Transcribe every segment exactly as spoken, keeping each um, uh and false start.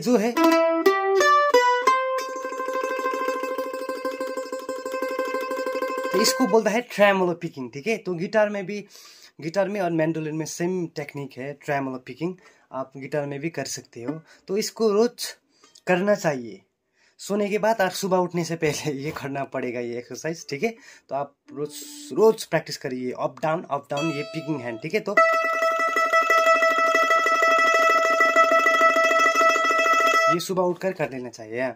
जो है तो इसको बोलता है ट्रेमोलो पिकिंग, ठीक है। तो गिटार में भी, गिटार में और मैंडोलिन में सेम टेक्निक है ट्रेमोलो पिकिंग, आप गिटार में भी कर सकते हो। तो इसको रोज करना चाहिए, सोने के बाद और सुबह उठने से पहले ये करना पड़ेगा ये एक्सरसाइज, ठीक है। तो आप रोज रोज प्रैक्टिस करिए, अप डाउन अप डाउन, ये पिकिंग हैंड, ठीक है। तो ये सुबह उठकर कर लेना चाहिए।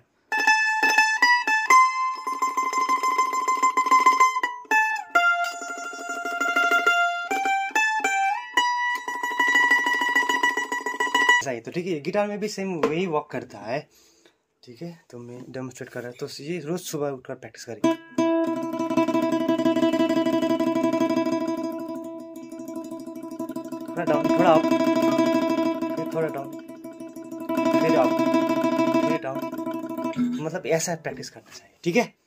तो ठीक है, गिटार में भी सेम वही वर्क करता है, ठीक है। तो मैं डेमोन्स्ट्रेट कर रहा हूँ, तो ये रोज सुबह उठकर प्रैक्टिस करेंगे। थोड़ा डाउन, थोड़ा अप, फिर थोड़ा डाउन, फिर अप, फिर डाउन, मतलब ऐसा प्रैक्टिस करना चाहिए, ठीक है।